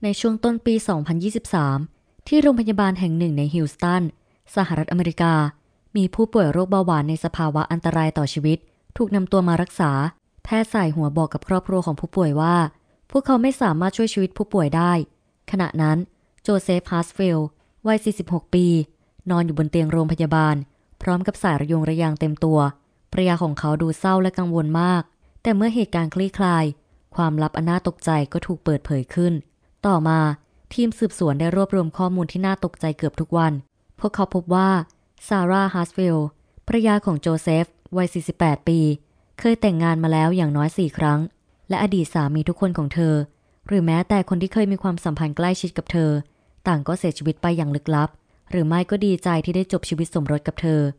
ในช่วงต้นปี 2023 ที่โรงพยาบาลแห่งหนึ่งในฮิลสตัน สหรัฐอเมริกา มีผู้ป่วยโรคเบาหวานในสภาวะอันตรายต่อชีวิตถูกนำตัวมารักษาแพทย์ส่ายหัวบอกกับครอบครัวของผู้ป่วยว่าพวกเขาไม่สามารถช่วยชีวิตผู้ป่วยได้ขณะนั้นโจเซฟ ฮัสฟิลด์วัย 46 ปีนอนอยู่บนเตียงโรงพยาบาลพร้อมกับสายระยงระยางเต็มตัวภรรยาของเขาดูเศร้าและกังวลมากแต่เมื่อเหตุการณ์คลี่คลายความลับอันน่าตกใจก็ถูกเปิดเผยขึ้นต่อมาทีมสืบสวนได้รวบรวมข้อมูลที่น่าตกใจเกือบทุกวันพวกเขาพบว่าซาร่า ฮัสฟิลด์ภรรยาของโจเซฟวัย 48 ปีเคยแต่งงานมาแล้วอย่างน้อย 4 ครั้งและอดีตสามีทุกคนของเธอหรือแม้แต่คนที่เคยมีความสัมพันธ์ใกล้ชิดกับเธอต่างก็เสียชีวิตไปอย่างลึกลับหรือไม่ก็ดีใจที่ได้จบชีวิตสมรสกับเธอ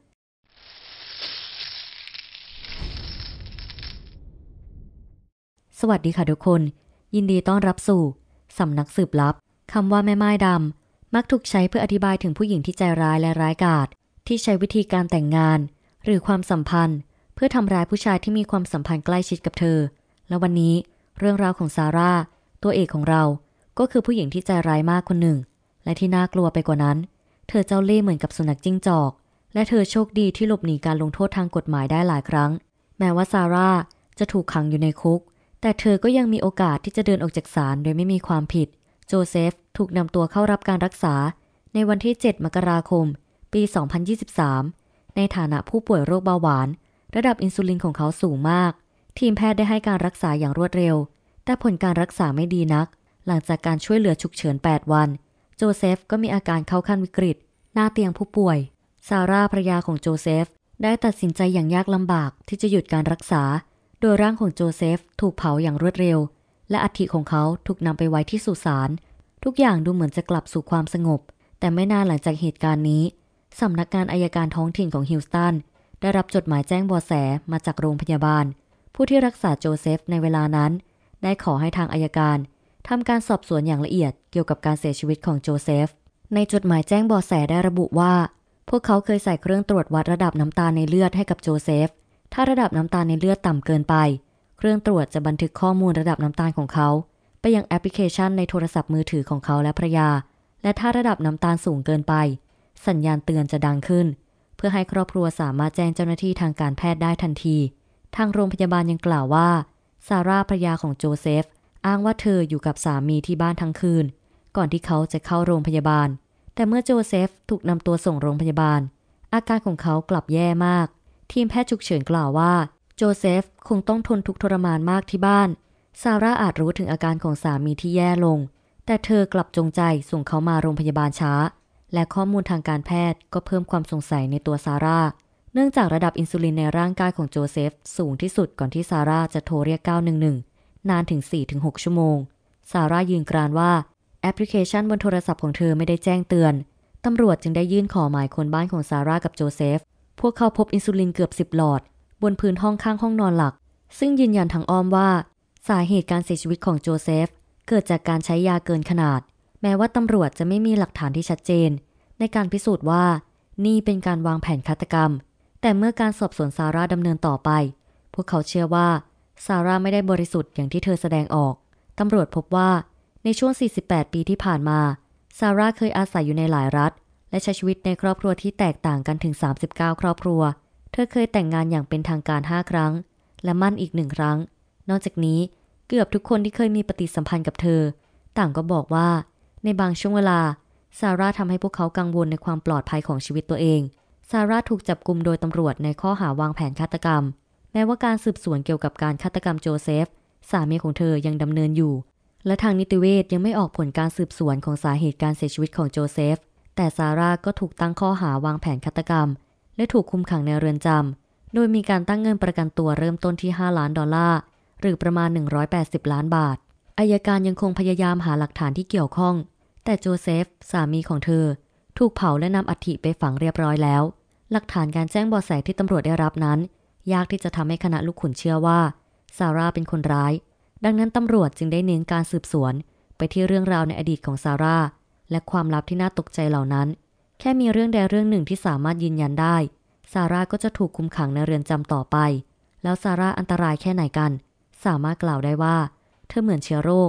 สวัสดีค่ะทุกคนยินดีต้อนรับสู่สำนักสืบลับคำว่าแม่ไม้ดำมักถูกใช้เพื่ออธิบายถึงผู้หญิงที่ใจร้ายและร้ายกาจที่ใช้วิธีการแต่งงานหรือความสัมพันธ์เพื่อทำร้ายผู้ชายที่มีความสัมพันธ์ใกล้ชิดกับเธอและวันนี้เรื่องราวของซาร่าตัวเอกของเราก็คือผู้หญิงที่ใจร้ายมากคนหนึ่งและที่น่ากลัวไปกว่านั้นเธอเจ้าเล่ห์เหมือนกับสุนัขจิ้งจอกและเธอโชคดีที่หลบหนีการลงโทษทางกฎหมายได้หลายครั้งแม้ว่าซาร่าจะถูกขังอยู่ในคุกแต่เธอก็ยังมีโอกาสที่จะเดินออกจากศาลโดยไม่มีความผิดโจเซฟถูกนำตัวเข้ารับการรักษาในวันที่ 7 มกราคม ปี 2023 ในฐานะผู้ป่วยโรคเบาหวานระดับอินซูลินของเขาสูงมากทีมแพทย์ได้ให้การรักษาอย่างรวดเร็วแต่ผลการรักษาไม่ดีนักหลังจากการช่วยเหลือฉุกเฉิน 8 วันโจเซฟก็มีอาการเข้าขั้นวิกฤตหน้าเตียงผู้ป่วยซาร่าภรรยาของโจเซฟได้ตัดสินใจอย่างยากลำบากที่จะหยุดการรักษาโดยร่างของโจเซฟถูกเผาอย่างรวดเร็วและอัฐิของเขาถูกนำไปไว้ที่สุสานทุกอย่างดูเหมือนจะกลับสู่ความสงบแต่ไม่นานหลังจากเหตุการณ์นี้สำนักงานอัยการท้องถิ่นของฮิลสตันได้รับจดหมายแจ้งเบาะแสมาจากโรงพยาบาลผู้ที่รักษาโจเซฟในเวลานั้นได้ขอให้ทางอัยการทำการสอบสวนอย่างละเอียดเกี่ยวกับการเสียชีวิตของโจเซฟในจดหมายแจ้งเบาะแสได้ระบุว่าพวกเขาเคยใส่เครื่องตรวจวัดระดับน้ำตาลในเลือดให้กับโจเซฟถ้าระดับน้ำตาลในเลือดต่ำเกินไปเครื่องตรวจจะบันทึกข้อมูลระดับน้ำตาลของเขาไปยังแอปพลิเคชันในโทรศัพท์มือถือของเขาและภรรยาและถ้าระดับน้ำตาลสูงเกินไปสัญญาณเตือนจะดังขึ้นเพื่อให้ครอบครัวสามารถแจ้งเจ้าหน้าที่ทางการแพทย์ได้ทันทีทางโรงพยาบาลยังกล่าวว่าซาร่าภรรยาของโจเซฟอ้างว่าเธออยู่กับสามีที่บ้านทั้งคืนก่อนที่เขาจะเข้าโรงพยาบาลแต่เมื่อโจเซฟถูกนำตัวส่งโรงพยาบาลอาการของเขากลับแย่มากทีมแพทย์ฉุกเฉินกล่าวว่าโจเซฟคงต้องทนทุกข์ทรมานมากที่บ้านซาร่าอาจรู้ถึงอาการของสามีที่แย่ลงแต่เธอกลับจงใจส่งเขามาโรงพยาบาลช้าและข้อมูลทางการแพทย์ก็เพิ่มความสงสัยในตัวซาร่าเนื่องจากระดับอินซูลินในร่างกายของโจเซฟสูงที่สุดก่อนที่ซาร่าจะโทรเรียก911นานถึง 4-6 ชั่วโมงซาร่ายืนกรานว่าแอปพลิเคชันบนโทรศัพท์ของเธอไม่ได้แจ้งเตือนตำรวจจึงได้ยื่นขอหมายค้นบ้านของซาร่ากับโจเซฟพวกเขาพบอินซูลินเกือบ10หลอดบนพื้นห้องข้างห้องนอนหลักซึ่งยืนยันทางอ้อมว่าสาเหตุการเสียชีวิตของโจเซฟเกิดจากการใช้ยาเกินขนาดแม้ว่าตำรวจจะไม่มีหลักฐานที่ชัดเจนในการพิสูจน์ว่านี่เป็นการวางแผนฆาตกรรมแต่เมื่อการสอบสวนซาร่าดำเนินต่อไปพวกเขาเชื่อว่าซาร่าไม่ได้บริสุทธิ์อย่างที่เธอแสดงออกตำรวจพบว่าในช่วง48ปีที่ผ่านมาซาร่าเคยอาศัยอยู่ในหลายรัฐและใช้ชีวิตในครอบครัวที่แตกต่างกันถึง39ครอบครัวเธอเคยแต่งงานอย่างเป็นทางการ5ครั้งและมั่นอีก1ครั้งนอกจากนี้เกือบทุกคนที่เคยมีปฏิสัมพันธ์กับเธอต่างก็บอกว่าในบางช่วงเวลาซาร่าทำให้พวกเขากังวลในความปลอดภัยของชีวิตตัวเองซาร่าถูกจับกุมโดยตำรวจในข้อหาวางแผนฆาตกรรมแม้ว่าการสืบสวนเกี่ยวกับการฆาตกรรมโจเซฟสามีของเธอยังดำเนินอยู่และทางนิติเวชยังไม่ออกผลการสืบสวนของสาเหตุการเสียชีวิตของโจเซฟแต่ซาร่าก็ถูกตั้งข้อหาวางแผนฆาตกรรมและถูกคุมขังในเรือนจำโดยมีการตั้งเงินประกันตัวเริ่มต้นที่$5 ล้านหรือประมาณ180 ล้านบาทอัยการยังคงพยายามหาหลักฐานที่เกี่ยวข้องแต่โจเซฟสามีของเธอถูกเผาและนำอัฐิไปฝังเรียบร้อยแล้วหลักฐานการแจ้งเบาะแสที่ตำรวจได้รับนั้นยากที่จะทำให้คณะลูกขุนเชื่อว่าซาร่าเป็นคนร้ายดังนั้นตำรวจจึงได้เน้นการสืบสวนไปที่เรื่องราวในอดีตของซาร่าและความลับที่น่าตกใจเหล่านั้นแค่มีเรื่องใดเรื่องหนึ่งที่สามารถยืนยันได้ซาร่าก็จะถูกคุมขังในเรือนจำต่อไปแล้วซาร่าอันตรายแค่ไหนกันสามารถกล่าวได้ว่าเธอเหมือนเชื้อโรค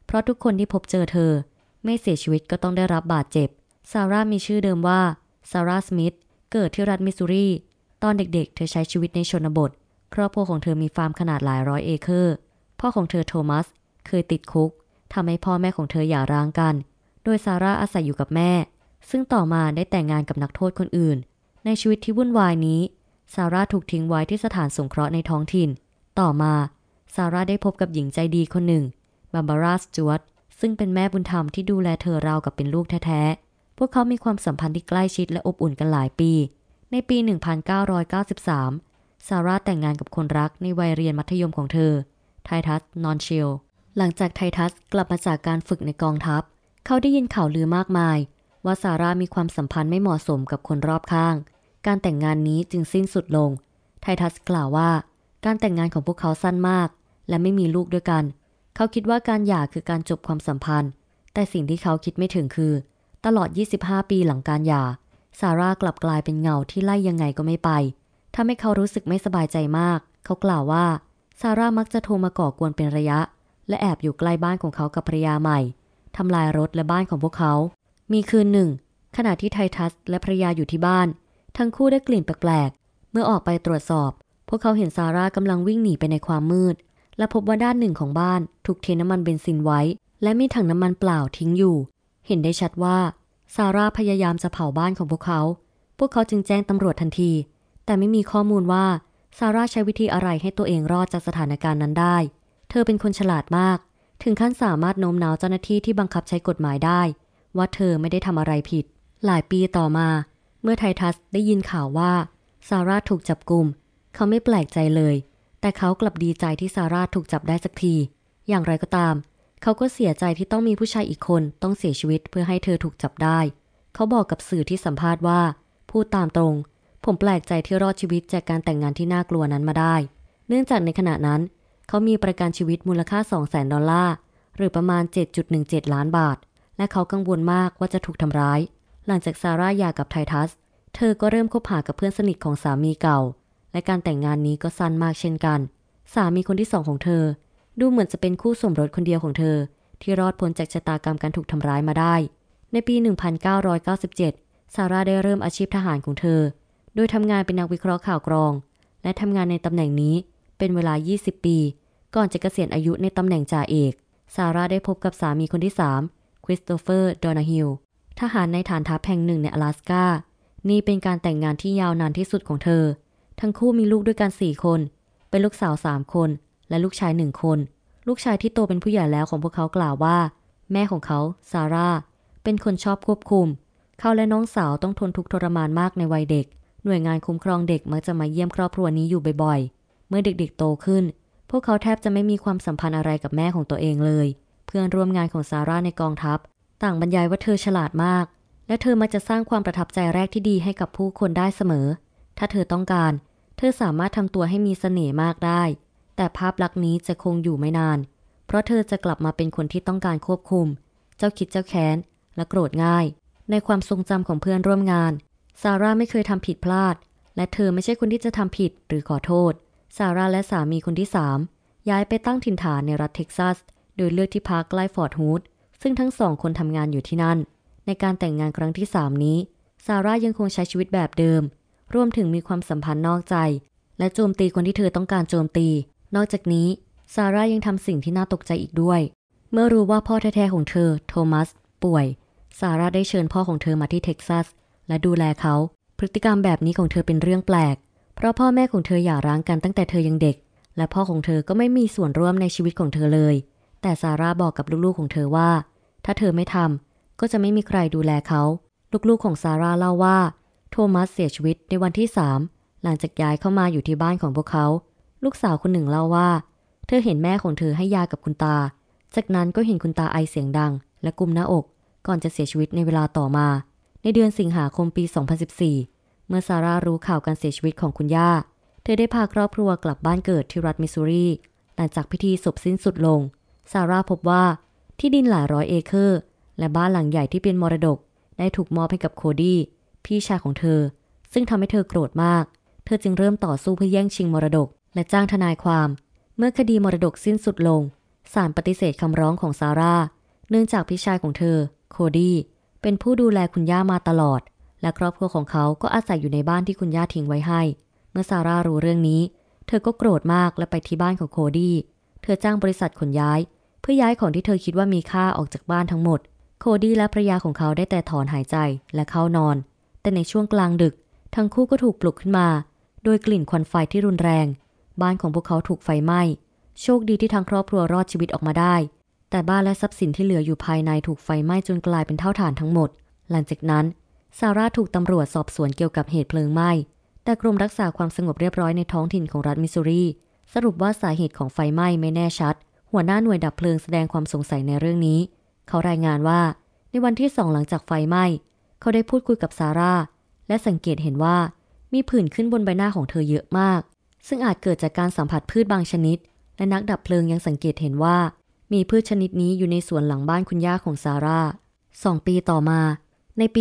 เพราะทุกคนที่พบเจอเธอไม่เสียชีวิตก็ต้องได้รับบาดเจ็บซาร่ามีชื่อเดิมว่าซาร่าสมิธเกิดที่รัฐมิสซูรีตอนเด็กๆเธอใช้ชีวิตในชนบทครอบครัวของเธอมีฟาร์มขนาดหลายร้อยเอเคอร์พ่อของเธอโทมัสเคยติดคุกทำให้พ่อแม่ของเธอหย่าร้างกันโดยซาร่าอาศัยอยู่กับแม่ซึ่งต่อมาได้แต่งงานกับนักโทษคนอื่นในชีวิตที่วุ่นวายนี้ซาร่าถูกทิ้งไว้ที่สถานสงเคราะห์ในท้องถิ่นต่อมาซาร่าได้พบกับหญิงใจดีคนหนึ่งบาร์บาร่า สจ๊วตซึ่งเป็นแม่บุญธรรมที่ดูแลเธอราวกับเป็นลูกแท้ๆพวกเขามีความสัมพันธ์ที่ใกล้ชิดและอบอุ่นกันหลายปีในปี 1993 ซาร่าแต่งงานกับคนรักในวัยเรียนมัธยมของเธอไททัส นอนชิลหลังจากไททัสกลับมาจากการฝึกในกองทัพเขาได้ยินข่าวลือมากมายว่าซาร่ามีความสัมพันธ์ไม่เหมาะสมกับคนรอบข้างการแต่งงานนี้จึงสิ้นสุดลงไททัสกล่าวว่าการแต่งงานของพวกเขาสั้นมากและไม่มีลูกด้วยกันเขาคิดว่าการหย่าคือการจบความสัมพันธ์แต่สิ่งที่เขาคิดไม่ถึงคือตลอด 25 ปีหลังการหย่าซาร่ากลับกลายเป็นเงาที่ไล่ยังไงก็ไม่ไปทำให้เขารู้สึกไม่สบายใจมากเขากล่าวว่าซาร่ามักจะโทรมาก่อกวนเป็นระยะและแอบอยู่ใกล้บ้านของเขากับภรรยาใหม่ทำลายรถและบ้านของพวกเขามีคืนหนึ่งขณะที่ไททัสและภรรยาอยู่ที่บ้านทั้งคู่ได้กลิ่นแปลกๆเมื่อออกไปตรวจสอบพวกเขาเห็นซาร่ากำลังวิ่งหนีไปในความมืดและพบว่าด้านหนึ่งของบ้านถูกเทน้ำมันเบนซินไว้และมีถังน้ำมันเปล่าทิ้งอยู่เห็นได้ชัดว่าซาร่าพยายามจะเผาบ้านของพวกเขาจึงแจ้งตำรวจทันทีแต่ไม่มีข้อมูลว่าซาร่าใช้วิธีอะไรให้ตัวเองรอดจากสถานการณ์นั้นได้เธอเป็นคนฉลาดมากถึงขั้นสามารถโน้มน้าวเจ้าหน้าที่ที่บังคับใช้กฎหมายได้ว่าเธอไม่ได้ทำอะไรผิดหลายปีต่อมาเมื่อไททัสได้ยินข่าวว่าซาร่าถูกจับกุมเขาไม่แปลกใจเลยแต่เขากลับดีใจที่ซาร่าถูกจับได้สักทีอย่างไรก็ตามเขาก็เสียใจที่ต้องมีผู้ชายอีกคนต้องเสียชีวิตเพื่อให้เธอถูกจับได้เขาบอกกับสื่อที่สัมภาษณ์ว่าพูดตามตรงผมแปลกใจที่รอดชีวิตจากการแต่งงานที่น่ากลัวนั้นมาได้เนื่องจากในขณะนั้นเขามีประกันชีวิตมูลค่า $200,000 หรือประมาณ 7.17 ล้านบาทและเขากังวลมากว่าจะถูกทำร้ายหลังจากซาร่าหย่ากับไททัสเธอก็เริ่มคบหากับเพื่อนสนิทของสามีเก่าและการแต่งงานนี้ก็สั้นมากเช่นกันสามีคนที่2ของเธอดูเหมือนจะเป็นคู่สมรสคนเดียวของเธอที่รอดพ้นจากชะตากรรมการถูกทำร้ายมาได้ในปี 1997 ซาร่าได้เริ่มอาชีพทหารของเธอโดยทำงานเป็นนักวิเคราะห์ข่าวกรองและทำงานในตำแหน่งนี้เป็นเวลา 20 ปีก่อนจะเกษียณอายุในตำแหน่งจ่าเอกซาร่าได้พบกับสามีคนที่3คริสโตเฟอร์ ดอนาฮิลทหารในฐานทัพแห่งหนึ่งใน阿拉สกานี่เป็นการแต่งงานที่ยาวนานที่สุดของเธอทั้งคู่มีลูกด้วยกัน4คนเป็นลูกสาว3คนและลูกชาย1คนลูกชายที่โตเป็นผู้ใหญ่แล้วของพวกเขากล่าวว่าแม่ของเขาซาร่าเป็นคนชอบควบคุมเขาและน้องสาวต้องทนทุกข์ทรมานมากในวัยเด็กหน่วยงานคุ้มครองเด็กมักจะมาเยี่ยมครอบครัวนี้อยู่บ่อยๆเมื่อเด็กๆโตขึ้นพวกเขาแทบจะไม่มีความสัมพันธ์อะไรกับแม่ของตัวเองเลยเพื่อนร่วมงานของซาร่าในกองทัพต่างบรรยายว่าเธอฉลาดมากและเธอมักจะสร้างความประทับใจแรกที่ดีให้กับผู้คนได้เสมอถ้าเธอต้องการเธอสามารถทำตัวให้มีเสน่ห์มากได้แต่ภาพลักษณ์นี้จะคงอยู่ไม่นานเพราะเธอจะกลับมาเป็นคนที่ต้องการควบคุมเจ้าคิดเจ้าแค้นและโกรธง่ายในความทรงจำของเพื่อนร่วมงานซาร่าไม่เคยทำผิดพลาดและเธอไม่ใช่คนที่จะทำผิดหรือขอโทษซาร่าและสามีคนที่3ย้ายไปตั้งถิ่นฐานในรัฐเท็กซัสโดยเลือกที่พักใกล้ฟอร์ตฮูดซึ่งทั้งสองคนทำงานอยู่ที่นั่นในการแต่งงานครั้งที่3นี้ซาร่ายังคงใช้ชีวิตแบบเดิมรวมถึงมีความสัมพันธ์นอกใจและโจมตีคนที่เธอต้องการโจมตีนอกจากนี้ซาร่ายังทำสิ่งที่น่าตกใจอีกด้วยเมื่อรู้ว่าพ่อแท้ๆของเธอโทมัสป่วยซาร่าได้เชิญพ่อของเธอมาที่เท็กซัสและดูแลเขาพฤติกรรมแบบนี้ของเธอเป็นเรื่องแปลกเพราะพ่อแม่ของเธอหย่าร้างกันตั้งแต่เธอยังเด็กและพ่อของเธอก็ไม่มีส่วนร่วมในชีวิตของเธอเลยแต่ซาร่าบอกกับลูกๆของเธอว่าถ้าเธอไม่ทำก็จะไม่มีใครดูแลเขาลูกๆของซาร่าเล่าว่าโทมัสเสียชีวิตในวันที่3หลังจากย้ายเข้ามาอยู่ที่บ้านของพวกเขาลูกสาวคนหนึ่งเล่าว่าเธอเห็นแม่ของเธอให้ยากับคุณตาจากนั้นก็เห็นคุณตาไอเสียงดังและกุมหน้าอกก่อนจะเสียชีวิตในเวลาต่อมาในเดือนสิงหาคมปี 2014 เมื่อซาร่ารู้ข่าวการเสียชีวิตของคุณย่าเธอได้พาครอบครัวกลับบ้านเกิดที่รัฐมิสซูรีหลังจากพิธีศพสิ้นสุดลงซาร่าพบว่าที่ดินหลายร้อยเอเคอร์และบ้านหลังใหญ่ที่เป็นมรดกได้ถูกมอบให้กับโคดี้พี่ชายของเธอซึ่งทำให้เธอโกรธมากเธอจึงเริ่มต่อสู้เพื่อแย่งชิงมรดกและจ้างทนายความเมื่อคดีมรดกสิ้นสุดลงศาลปฏิเสธคำร้องของซาร่าเนื่องจากพี่ชายของเธอโคดี้เป็นผู้ดูแลคุณย่ามาตลอดและครอบครัวของเขาก็อาศัยอยู่ในบ้านที่คุณย่าทิ้งไว้ให้เมื่อซาร่ารู้เรื่องนี้เธอก็โกรธมากและไปที่บ้านของโคดี้เธอจ้างบริษัทขนย้ายเพื่อย้ายของที่เธอคิดว่ามีค่าออกจากบ้านทั้งหมดโคดี้และภรรยาของเขาได้แต่ถอนหายใจและเข้านอนแต่ในช่วงกลางดึกทั้งคู่ก็ถูกปลุกขึ้นมาโดยกลิ่นควันไฟที่รุนแรงบ้านของพวกเขาถูกไฟไหม้โชคดีที่ทางครอบครัวรอดชีวิตออกมาได้แต่บ้านและทรัพย์สินที่เหลืออยู่ภายในถูกไฟไหม้จนกลายเป็นเท่าฐานทั้งหมดหลังจากนั้นซาร่าถูกตำรวจสอบสวนเกี่ยวกับเหตุเพลิงไหม้แต่กรมรักษาความสงบเรียบร้อยในท้องถิ่นของรัฐมิสซูรีสรุปว่าสาเหตุของไฟไหม้ไม่แน่ชัดหัวหน้าหน่วยดับเพลิงแสดงความสงสัยในเรื่องนี้เขารายงานว่าในวันที่2หลังจากไฟไหม้เขาได้พูดคุยกับซาร่าและสังเกตเห็นว่ามีผื่นขึ้นบนใบหน้าของเธอเยอะมากซึ่งอาจเกิดจากการสัมผัสพืชบางชนิดและนักดับเพลิงยังสังเกตเห็นว่ามีพืชชนิดนี้อยู่ในสวนหลังบ้านคุณย่าของซาร่า2 ปีต่อมาในปี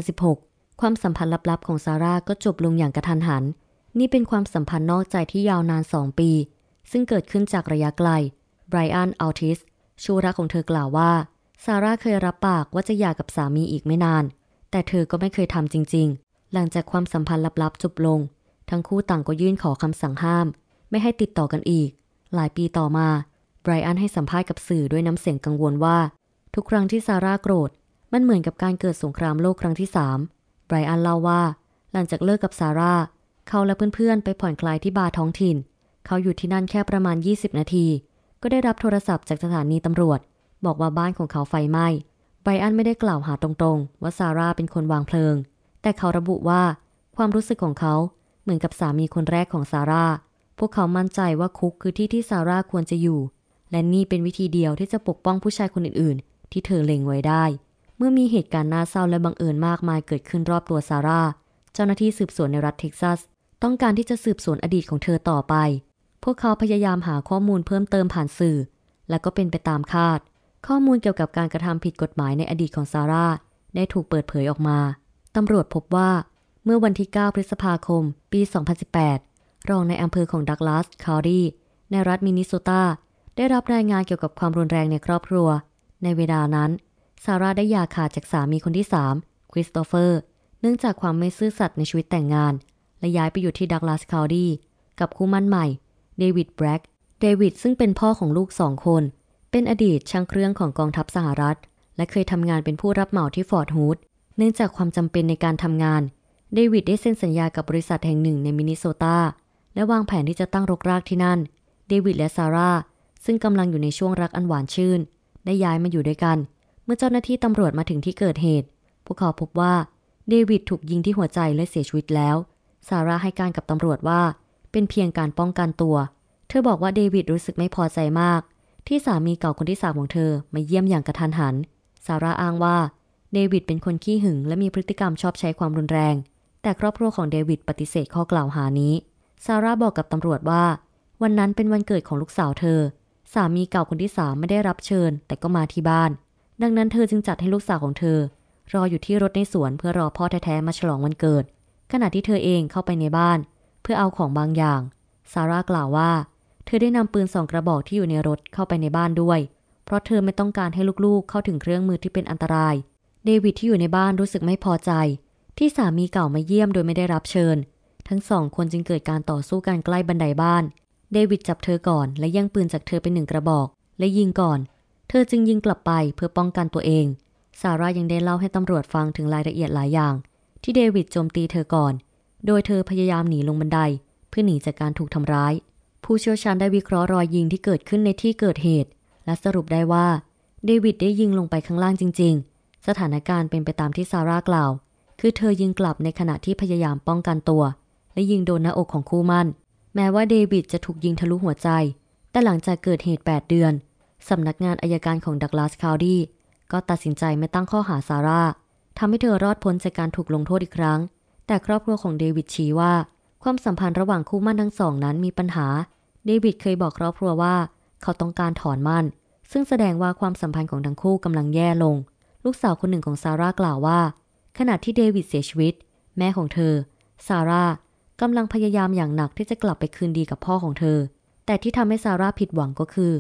2016 ความสัมพันธ์ลับๆของซาร่าก็จบลงอย่างกระทันหันนี่เป็นความสัมพันธ์นอกใจที่ยาวนาน2 ปีซึ่งเกิดขึ้นจากระยะไกลไบรอัน อัลติสชูรักของเธอกล่าวว่าซาร่าเคยรับปากว่าจะหย่ากับสามีอีกไม่นานแต่เธอก็ไม่เคยทำจริงๆหลังจากความสัมพันธ์ลับๆจบลงทั้งคู่ต่างก็ยื่นขอคำสั่งห้ามไม่ให้ติดต่อกันอีกหลายปีต่อมาไบรอันให้สัมภาษณ์กับสื่อด้วยน้ำเสียงกังวลว่าทุกครั้งที่ซาร่าโกรธมันเหมือนกับการเกิดสงครามโลกครั้งที่3ไบรอันเล่าว่าหลังจากเลิกกับซาร่าเขาและเพื่อนๆไปผ่อนคลายที่บาร์ท้องถิ่นเขาอยู่ที่นั่นแค่ประมาณ20 นาทีก็ได้รับโทรศัพท์จากสถานีตำรวจบอกว่าบ้านของเขาไฟไหม้ไบรอันไม่ได้กล่าวหาตรงๆว่าซาร่าเป็นคนวางเพลิงแต่เขาระบุว่าความรู้สึกของเขาเหมือนกับสามีคนแรกของซาร่าพวกเขามั่นใจว่าคุกคือที่ที่ซาร่าควรจะอยู่และนี่เป็นวิธีเดียวที่จะปกป้องผู้ชายคนอื่นๆที่เธอเล็งไว้ได้เมื่อมีเหตุการณ์น่าเศร้าและบังเอิญมากมายเกิดขึ้นรอบตัวซาร่าเจ้าหน้าที่สืบสวนในรัฐเท็กซัสต้องการที่จะสืบสวนอดีตของเธอต่อไปพวกเขาพยายามหาข้อมูลเพิ่มเติมผ่านสื่อและก็เป็นไปตามคาดข้อมูลเกี่ยวกับการกระทำผิดกฎหมายในอดีตของซาร่าได้ถูกเปิดเผยออกมาตำรวจพบว่าเมื่อวันที่9พฤษภาคมปี 2018รองในอำเภอของดักลาสคาวดี้ในรัฐมินนิโซตาได้รับรายงานเกี่ยวกับความรุนแรงในครอบครัวในเวลานั้นซาร่าได้หย่าขาดจากสามีคนที่3คริสโตเฟอร์เนื่องจากความไม่ซื่อสัตย์ในชีวิตแต่งงานและย้ายไปอยู่ที่ดักลาสคาวดี้กับคู่มั่นใหม่เดวิดแบร็กเดวิดซึ่งเป็นพ่อของลูก2 คนเป็นอดีตช่างเครื่องของกองทัพสหรัฐและเคยทำงานเป็นผู้รับเหมาที่ฟอร์ดฮูดเนื่องจากความจำเป็นในการทำงานเดวิดได้เซ็นสัญญากับบริษัทแห่งหนึ่งในมินนิโซตาและวางแผนที่จะตั้งรกรากที่นั่นเดวิดและซาร่าซึ่งกำลังอยู่ในช่วงรักอันหวานชื่นได้ย้ายมาอยู่ด้วยกันเมื่อเจ้าหน้าที่ตำรวจมาถึงที่เกิดเหตุพวกเขาพบว่าเดวิดถูกยิงที่หัวใจและเสียชีวิตแล้วซาร่าให้การกับตำรวจว่าเป็นเพียงการป้องกันตัวเธอบอกว่าเดวิดรู้สึกไม่พอใจมากที่สามีเก่าคนที่3ของเธอมาเยี่ยมอย่างกระทันหันซาร่าอ้างว่าเดวิดเป็นคนขี้หึงและมีพฤติกรรมชอบใช้ความรุนแรงแต่ครอบครัวของเดวิดปฏิเสธข้อกล่าวหานี้ซาร่าบอกกับตำรวจว่าวันนั้นเป็นวันเกิดของลูกสาวเธอสามีเก่าคนที่3ไม่ได้รับเชิญแต่ก็มาที่บ้านดังนั้นเธอจึงจัดให้ลูกสาวของเธอรออยู่ที่รถในสวนเพื่อรอพ่อแท้ๆมาฉลองวันเกิดขณะที่เธอเองเข้าไปในบ้านเพื่อเอาของบางอย่างซาร่ากล่าวว่าเธอได้นำปืน2 กระบอกที่อยู่ในรถเข้าไปในบ้านด้วยเพราะเธอไม่ต้องการให้ลูกๆเข้าถึงเครื่องมือที่เป็นอันตรายเดวิดที่อยู่ในบ้านรู้สึกไม่พอใจที่สามีเก่ามาเยี่ยมโดยไม่ได้รับเชิญทั้ง2 คนจึงเกิดการต่อสู้กันใกล้บันไดบ้านเดวิดจับเธอก่อนและแย่งปืนจากเธอไป1 กระบอกและยิงก่อนเธอจึงยิงกลับไปเพื่อป้องกันตัวเองซาร่ายังได้เล่าให้ตำรวจฟังถึงรายละเอียดหลายอย่างที่เดวิดโจมตีเธอก่อนโดยเธอพยายามหนีลงบันไดเพื่อหนีจากการถูกทำร้ายผู้เชี่ยวชาญได้วิเคราะห์รอยยิงที่เกิดขึ้นในที่เกิดเหตุและสรุปได้ว่าเดวิดได้ยิงลงไปข้างล่างจริงๆสถานการณ์เป็นไปตามที่ซาร่ากล่าวคือเธอยิงกลับในขณะที่พยายามป้องกันตัวและยิงโดนหน้าอกของคู่มั่นแม้ว่าเดวิดจะถูกยิงทะลุหัวใจแต่หลังจากเกิดเหตุ8 เดือนสำนักงานอัยการของดักลาสคาวดี้ก็ตัดสินใจไม่ตั้งข้อหาซาร่าทำให้เธอรอดพ้นจากการถูกลงโทษอีกครั้งแต่ครอบครัวของเดวิดชี้ว่าความสัมพันธ์ระหว่างคู่มั่นทั้ง2นั้นมีปัญหาเดวิดเคยบอกครอบครัวว่าเขาต้องการถอนมั่นซึ่งแสดงว่าความสัมพันธ์ของทั้งคู่กำลังแย่ลงลูกสาวคนหนึ่งของซาร่ากล่าวว่าขณะที่เดวิดเสียชีวิตแม่ของเธอซาร่ากำลังพยายามอย่างหนักที่จะกลับไปคืนดีกับพ่อของเธอแต่ที่ทำให้ซาร่าผิดหวังก็คือ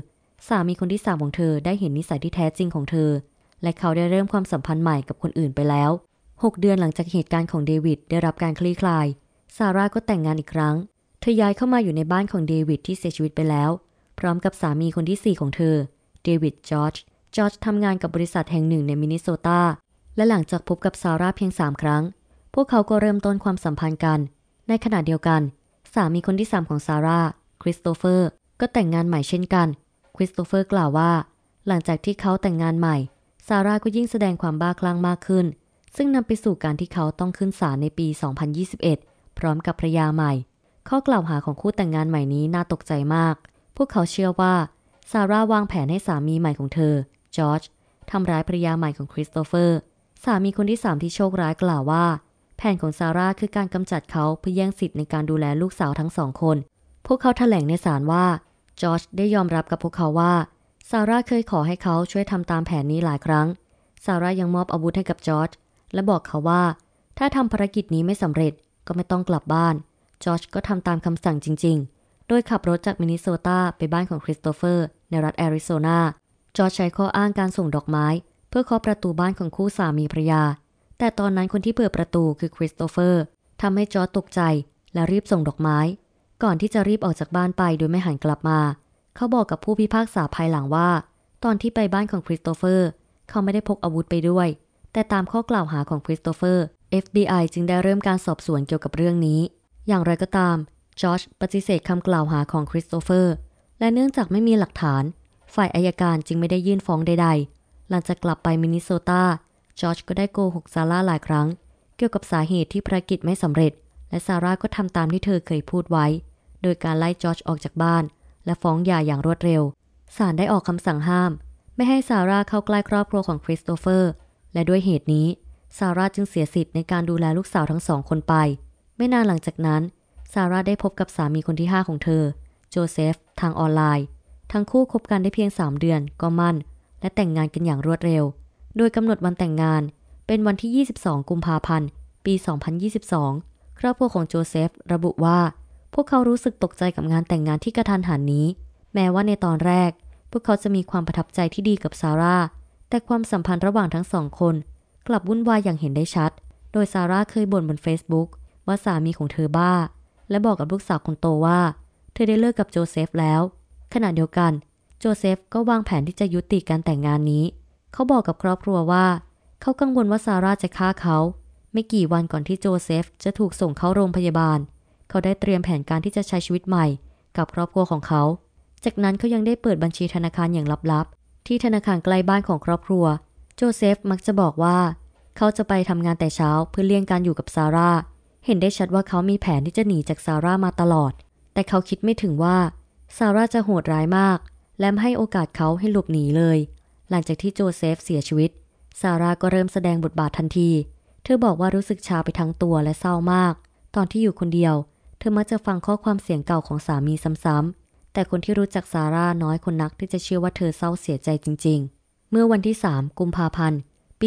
สามีคนที่3ของเธอได้เห็นนิสัยที่แท้จริงของเธอและเขาได้เริ่มความสัมพันธ์ใหม่กับคนอื่นไปแล้ว6 เดือนหลังจากเหตุการณ์ของเดวิดได้รับการคลี่คลายซาร่าก็แต่งงานอีกครั้งเธอย้ายเข้ามาอยู่ในบ้านของเดวิดที่เสียชีวิตไปแล้วพร้อมกับสามีคนที่4ของเธอเดวิดจอร์จทำงานกับบริษัทแห่งหนึ่งในมินนิโซตาและหลังจากพบกับซาร่าเพียง3 ครั้งพวกเขาก็เริ่มต้นความสัมพันธ์กันในขณะเดียวกันสามีคนที่3ของซาร่าคริสโตเฟอร์ก็แต่งงานใหม่เช่นกันคริสโตเฟอร์กล่าวว่าหลังจากที่เขาแต่งงานใหม่ซาร่าก็ยิ่งแสดงความบ้าคลั่งมากขึ้นซึ่งนำไปสู่การที่เขาต้องขึ้นศาลในปี 2021 พร้อมกับภรรยาใหม่ข้อกล่าวหาของคู่แต่งงานใหม่นี้น่าตกใจมากพวกเขาเชื่อว่าซาร่าวางแผนให้สามีใหม่ของเธอจอร์จทำร้ายภรรยาใหม่ของคริสโตเฟอร์สามีคนที่3ที่โชคร้ายกล่าวว่าแผนของซาร่าคือการกำจัดเขาเพื่อแย่งสิทธิ์ในการดูแลลูกสาวทั้ง2 คนพวกเขาแถลงในศาลว่าจอร์จได้ยอมรับกับพวกเขาว่าซาร่าเคยขอให้เขาช่วยทำตามแผนนี้หลายครั้งซาร่ายังมอบอาวุธให้กับจอร์จและบอกเขาว่าถ้าทำภารกิจนี้ไม่สำเร็จก็ไม่ต้องกลับบ้านจอร์จก็ทำตามคำสั่งจริงๆโดยขับรถจากมินนิโซตาไปบ้านของคริสโตเฟอร์ในรัฐแอริโซนาจอร์จใช้ข้ออ้างการส่งดอกไม้เพื่อเคาะประตูบ้านของคู่สามีภรรยาแต่ตอนนั้นคนที่เปิดประตูคือคริสโตเฟอร์ทำให้จอร์จตกใจและรีบส่งดอกไม้ก่อนที่จะรีบออกจากบ้านไปโดยไม่หันกลับมาเขาบอกกับผู้พิพากษาภายหลังว่าตอนที่ไปบ้านของคริสโตเฟอร์เขาไม่ได้พกอาวุธไปด้วยแต่ตามข้อกล่าวหาของคริสโตเฟอร์ FBI จึงได้เริ่มการสอบสวนเกี่ยวกับเรื่องนี้อย่างไรก็ตามจอร์จปฏิเสธคำกล่าวหาของคริสโตเฟอร์และเนื่องจากไม่มีหลักฐานฝ่ายอัยการจึงไม่ได้ยื่นฟ้องใดๆหลังจากกลับไปมินนิโซตาจอร์จก็ได้โกหกซาร่าหลายครั้งเกี่ยวกับสาเหตุที่ภารกิจไม่สำเร็จและซาร่าก็ทำตามที่เธอเคยพูดไว้โดยการไล่จอร์จออกจากบ้านและฟ้องหย่าอย่างรวดเร็วศาลได้ออกคำสั่งห้ามไม่ให้ซาร่าเข้าใกล้ครอบครัวของคริสโตเฟอร์และด้วยเหตุนี้ซาร่าจึงเสียสิทธิ์ในการดูแลลูกสาวทั้ง2 คนไปไม่นานหลังจากนั้นซาร่าได้พบกับสามีคนที่5ของเธอโจเซฟทางออนไลน์ทั้งคู่คบกันได้เพียง3 เดือนก็มั่นและแต่งงานกันอย่างรวดเร็วโดยกำหนดวันแต่งงานเป็นวันที่22 กุมภาพันธ์ปี 2022ครอบครัวของโจเซฟระบุว่าพวกเขารู้สึกตกใจกับงานแต่งงานที่กระทันหันนี้แม้ว่าในตอนแรกพวกเขาจะมีความประทับใจที่ดีกับซาร่าแต่ความสัมพันธ์ระหว่างทั้ง2 คนกลับวุ่นวายอย่างเห็นได้ชัดโดยซาร่าเคยบ่นบน Facebook ว่าสามีของเธอบ้าและบอกกับลูกสาวคนโตว่าเธอได้เลิกกับโจเซฟแล้วขณะเดียวกันโจเซฟก็วางแผนที่จะยุติการแต่งงานนี้เขาบอกกับครอบครัวว่าเขากังวลว่าซาร่าจะฆ่าเขาไม่กี่วันก่อนที่โจเซฟจะถูกส่งเข้าโรงพยาบาลเขาได้เตรียมแผนการที่จะใช้ชีวิตใหม่กับครอบครัวของเขาจากนั้นเขายังได้เปิดบัญชีธนาคารอย่างลับๆที่ธนาคารใกล้บ้านของครอบครัวโจเซฟมักจะบอกว่าเขาจะไปทำงานแต่เช้าเพื่อเลี่ยงการอยู่กับซาร่าเห็นได้ชัดว่าเขามีแผนที่จะหนีจากซาร่ามาตลอดแต่เขาคิดไม่ถึงว่าซาร่าจะโหดร้ายมากและไม่ให้โอกาสเขาให้หลบหนีเลยหลังจากที่โจเซฟเสียชีวิตซาร่าก็เริ่มแสดงบทบาททันทีเธอบอกว่ารู้สึกชาไปทั้งตัวและเศร้ามากตอนที่อยู่คนเดียวเธอมักจะฟังข้อความเสียงเก่าของสามีซ้ำๆแต่คนที่รู้จักซาร่าน้อยคนนักที่จะเชื่อว่าเธอเศร้าเสียใจจริงๆเมื่อวันที่3 กุมภาพันธ์ปี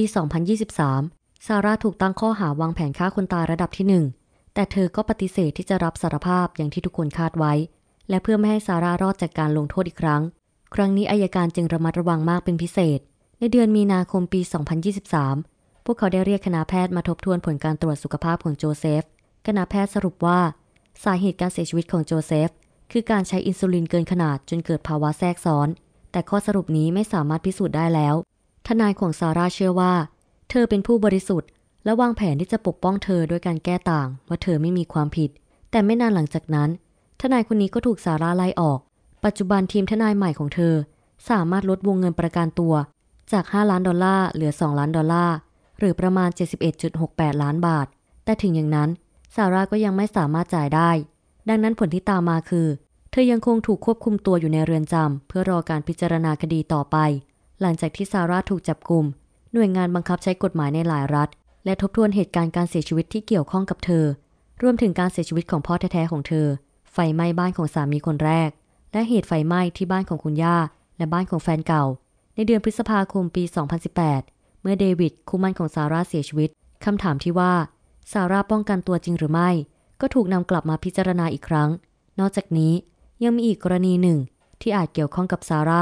2023ซาร่าถูกตั้งข้อหาวางแผนฆ่าคนตายระดับที่1แต่เธอก็ปฏิเสธที่จะรับสารภาพอย่างที่ทุกคนคาดไว้และเพื่อไม่ให้ซาร่ารอดจากการลงโทษอีกครั้งนี้อัยการจึงระมัดระวังมากเป็นพิเศษในเดือนมีนาคมปี 2023พวกเขาได้เรียกคณะแพทย์มาทบทวนผลการตรวจสุขภาพของโจเซฟคณะแพทย์สรุปว่าสาเหตุการเสียชีวิตของโจเซฟคือการใช้อินซูลินเกินขนาดจนเกิดภาวะแทรกซ้อนแต่ข้อสรุปนี้ไม่สามารถพิสูจน์ได้แล้วทนายของซาร่าเชื่อว่าเธอเป็นผู้บริสุทธิ์และวางแผนที่จะปกป้องเธอด้วยการแก้ต่างว่าเธอไม่มีความผิดแต่ไม่นานหลังจากนั้นทนายคนนี้ก็ถูกซาร่าไล่ออกปัจจุบันทีมทนายใหม่ของเธอสามารถลดวงเงินประกันตัวจาก$5 ล้านเหลือ$2 ล้านหรือประมาณ 71.68 ล้านบาทแต่ถึงอย่างนั้นซาร่าก็ยังไม่สามารถจ่ายได้ดังนั้นผลที่ตามมาคือเธอยังคงถูกควบคุมตัวอยู่ในเรือนจำเพื่อรอการพิจารณาคดีต่อไปหลังจากที่ซาร่าถูกจับกุมหน่วยงานบังคับใช้กฎหมายในหลายรัฐและทบทวนเหตุการณ์การเสียชีวิตที่เกี่ยวข้องกับเธอรวมถึงการเสียชีวิตของพ่อแท้ๆของเธอไฟไหม้บ้านของสามีคนแรกและเหตุไฟไหม้ที่บ้านของคุณย่าและบ้านของแฟนเก่าในเดือนพฤษภาคมปี 2018เมื่อเดวิดคู่หมั่นของซาร่าเสียชีวิตคำถามที่ว่าซาร่าป้องกันตัวจริงหรือไม่ก็ถูกนำกลับมาพิจารณาอีกครั้งนอกจากนี้ยังมีอีกกรณีหนึ่งที่อาจเกี่ยวข้องกับซาร่า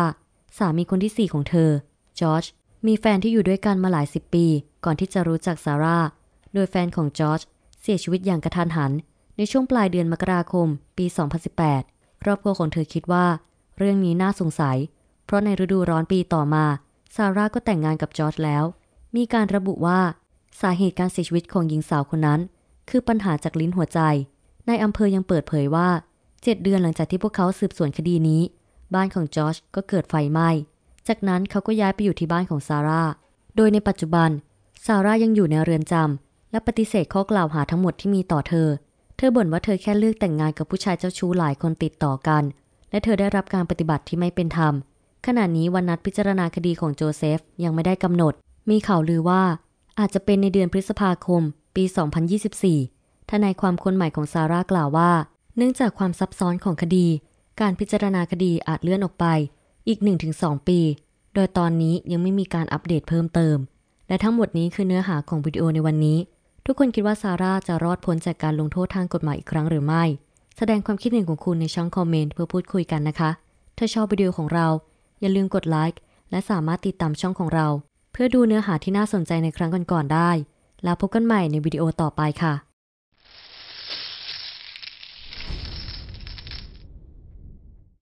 สามีคนที่ 4ของเธอจอร์จมีแฟนที่อยู่ด้วยกันมาหลาย10 ปีก่อนที่จะรู้จักซาร่าโดยแฟนของจอร์จเสียชีวิตอย่างกระทันหันในช่วงปลายเดือนมกราคมปี 2018 ครอบครัวของเธอคิดว่าเรื่องนี้น่าสงสัยเพราะในฤดูร้อนปีต่อมาซาร่าก็แต่งงานกับจอร์จแล้วมีการระบุว่าสาเหตุการเสียชีวิตของหญิงสาวคนนั้นคือปัญหาจากลิ้นหัวใจนายอำเภอยังเปิดเผยว่า7 เดือนหลังจากที่พวกเขาสืบสวนคดีนี้บ้านของจอร์จก็เกิดไฟไหม้จากนั้นเขาก็ย้ายไปอยู่ที่บ้านของซาร่าโดยในปัจจุบันซาร่ายังอยู่ในเรือนจำและปฏิเสธข้อกล่าวหาทั้งหมดที่มีต่อเธอบ่นว่าเธอแค่เลือกแต่งงานกับผู้ชายเจ้าชู้หลายคนติดต่อกันและเธอได้รับการปฏิบัติที่ไม่เป็นธรรมขณะนี้วันนัดพิจารณาคดีของโจเซฟยังไม่ได้กำหนดมีข่าวลือว่าอาจจะเป็นในเดือนพฤษภาคมปี 2024 ทนายความคนใหม่ของซาร่ากล่าวว่าเนื่องจากความซับซ้อนของคดีการพิจารณาคดีอาจเลื่อนออกไปอีก 1-2 ปีโดยตอนนี้ยังไม่มีการอัปเดตเพิ่มเติมและทั้งหมดนี้คือเนื้อหาของวิดีโอในวันนี้ทุกคนคิดว่าซาร่าจะรอดพ้นจากการลงโทษทางกฎหมายอีกครั้งหรือไม่แสดงความคิดเห็นของคุณในช่องคอมเมนต์เพื่อพูดคุยกันนะคะถ้าชอบวิดีโอของเราอย่าลืมกดไลค์และสามารถติดตามช่องของเราเพื่อดูเนื้อหาที่น่าสนใจในครั้งก่อนๆได้แล้วพบกันใหม่ในวิดีโอต่อไปค่ะ